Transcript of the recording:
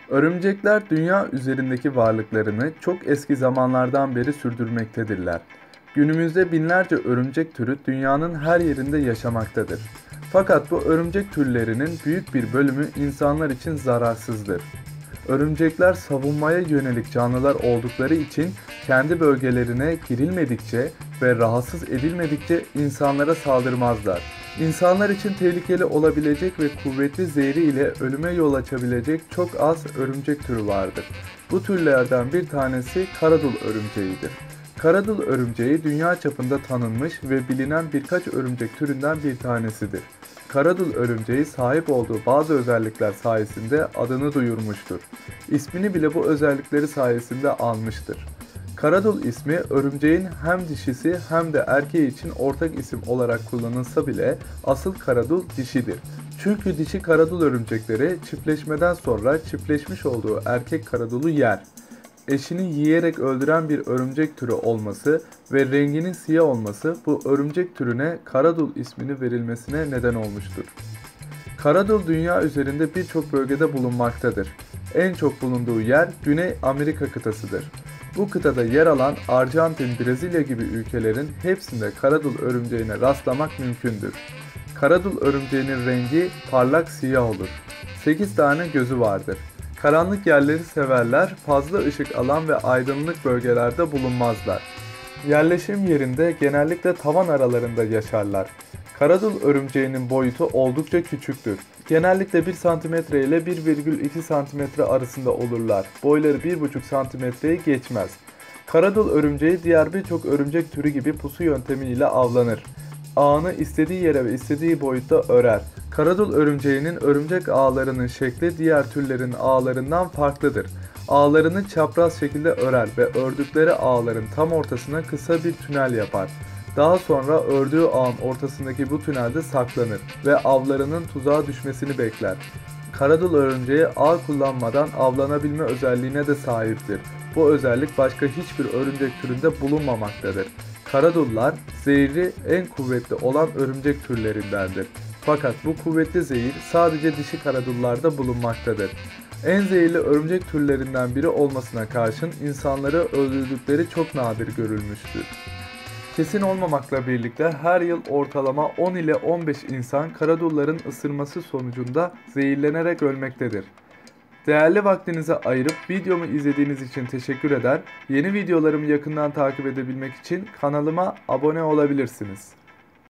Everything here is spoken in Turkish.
Örümcekler dünya üzerindeki varlıklarını çok eski zamanlardan beri sürdürmektedirler. Günümüzde binlerce örümcek türü dünyanın her yerinde yaşamaktadır. Fakat bu örümcek türlerinin büyük bir bölümü insanlar için zararsızdır. Örümcekler savunmaya yönelik canlılar oldukları için kendi bölgelerine girilmedikçe ve rahatsız edilmedikçe insanlara saldırmazlar. İnsanlar için tehlikeli olabilecek ve kuvvetli zehri ile ölüme yol açabilecek çok az örümcek türü vardır. Bu türlerden bir tanesi karadul örümceğidir. Karadul örümceği dünya çapında tanınmış ve bilinen birkaç örümcek türünden bir tanesidir. Karadul örümceği sahip olduğu bazı özellikler sayesinde adını duyurmuştur. İsmini bile bu özellikleri sayesinde almıştır. Karadul ismi örümceğin hem dişisi hem de erkeği için ortak isim olarak kullanılsa bile asıl karadul dişidir. Çünkü dişi karadul örümcekleri çiftleşmeden sonra çiftleşmiş olduğu erkek karadulu yer. Eşini yiyerek öldüren bir örümcek türü olması ve renginin siyah olması bu örümcek türüne karadul ismini verilmesine neden olmuştur. Karadul dünya üzerinde birçok bölgede bulunmaktadır. En çok bulunduğu yer Güney Amerika kıtasıdır. Bu kıtada yer alan Arjantin, Brezilya gibi ülkelerin hepsinde karadul örümceğine rastlamak mümkündür. Karadul örümceğinin rengi parlak siyah olur. 8 tane gözü vardır. Karanlık yerleri severler, fazla ışık alan ve aydınlık bölgelerde bulunmazlar. Yerleşim yerinde genellikle tavan aralarında yaşarlar. Karadul örümceğinin boyutu oldukça küçüktür. Genellikle 1 cm ile 1,2 cm arasında olurlar. Boyları 1,5 cm'yi geçmez. Karadul örümceği diğer birçok örümcek türü gibi pusu yöntemiyle avlanır. Ağını istediği yere ve istediği boyutta örer. Karadul örümceğinin örümcek ağlarının şekli diğer türlerin ağlarından farklıdır. Ağlarını çapraz şekilde örer ve ördükleri ağların tam ortasına kısa bir tünel yapar. Daha sonra ördüğü ağın ortasındaki bu tünelde saklanır ve avlarının tuzağa düşmesini bekler. Karadul örümceği ağ kullanmadan avlanabilme özelliğine de sahiptir. Bu özellik başka hiçbir örümcek türünde bulunmamaktadır. Karadullar zehri en kuvvetli olan örümcek türlerindendir. Fakat bu kuvvetli zehir sadece dişi karadullarda bulunmaktadır. En zehirli örümcek türlerinden biri olmasına karşın insanları öldürdükleri çok nadir görülmüştür. Kesin olmamakla birlikte her yıl ortalama 10 ile 15 insan karadulların ısırması sonucunda zehirlenerek ölmektedir. Değerli vaktinizi ayırıp videomu izlediğiniz için teşekkür eder, yeni videolarımı yakından takip edebilmek için kanalıma abone olabilirsiniz.